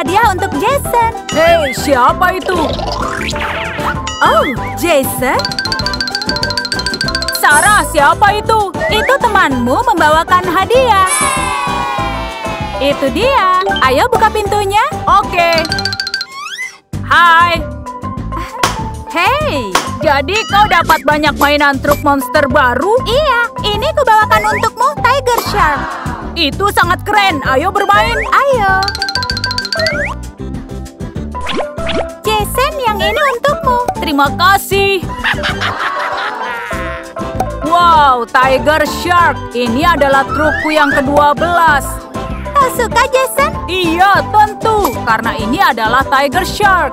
hadiah untuk Jason. Hei, siapa itu? Oh, Jason? Sarah, siapa itu? Itu temanmu membawakan hadiah. Itu dia. Ayo buka pintunya. Oke. Hai. Hey. Jadi kau dapat banyak mainan truk monster baru? Iya, ini kubawakan untukmu, Tiger Shark. Itu sangat keren. Ayo bermain. Ayo. Jason, yang ini untukmu. Terima kasih. Wow, Tiger Shark. Ini adalah trukku yang ke-12. Kau suka, Jason? Iya, tentu. Karena ini adalah Tiger Shark.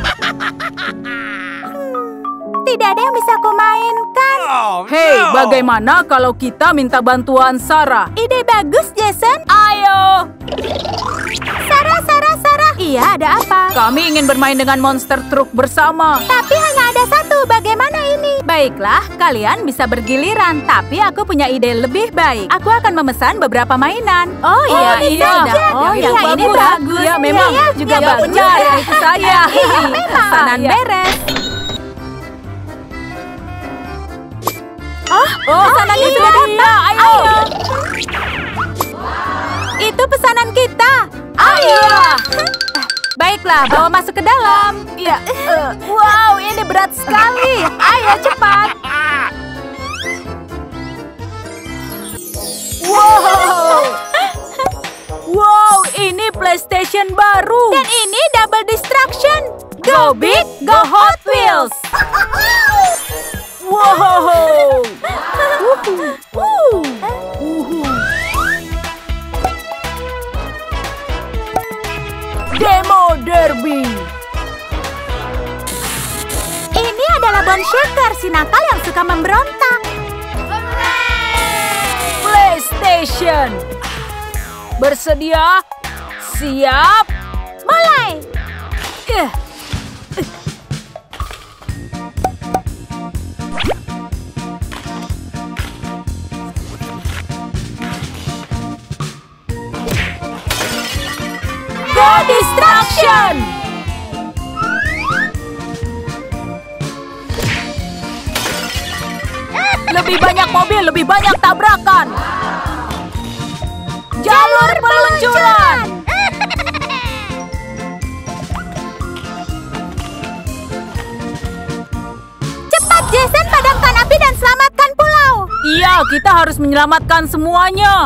Tidak ada yang bisa kumainkan. Hei, bagaimana kalau kita minta bantuan Sarah? Ide bagus, Jason. Ayo. Sarah. Iya, ada apa? Kami ingin bermain dengan monster truk bersama. Tapi hanya ada satu. Bagaimana ini? Baiklah, kalian bisa bergiliran. Tapi aku punya ide lebih baik. Aku akan memesan beberapa mainan. Oh iya, iya. Oh, yang iya, ini bagus. Ya, memang Iya, juga iya, bagus. benar. Itu saya. Pesanan Iya. beres. Oh, pesanannya iya. sudah datang. Ayo. Itu pesanan kita. Ayo. Baiklah, bawa masuk ke dalam. Iya. Wow, ini berat sekali. Ayo, cepat. Wow. Wow, ini PlayStation baru. Dan ini Double Distraction. Go big, go Hot Wheels. Wow. Demo Derby. Ini adalah Bone Shaker, si nakal yang suka memberontak. PlayStation. Bersedia? Siap? Mulai. Go Distraction. Lebih banyak mobil, lebih banyak tabrakan. Jalur peluncuran. Cepat, Jason, padamkan api dan selamatkan pulau. Iya, kita harus menyelamatkan semuanya.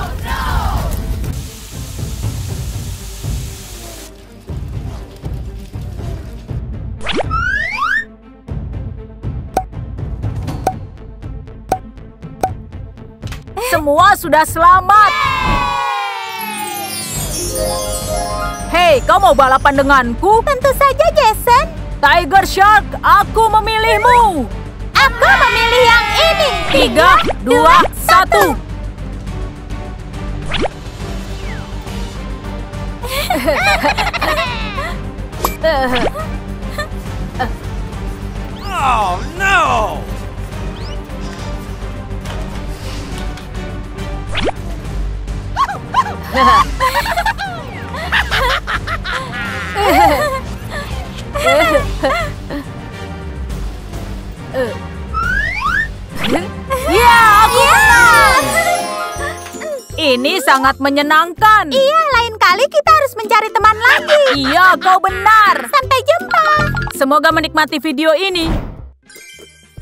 Semua sudah selamat. Hei, kau mau balapan denganku? Tentu saja, Jason. Tiger Shark, aku memilihmu. Aku memilih yang ini. 3, 2, 1. Oh no! Ya, aku menang. Ini sangat menyenangkan. Iya, lain kali kita harus mencari teman lagi. Iya, kau benar. Sampai jumpa. Semoga menikmati video ini.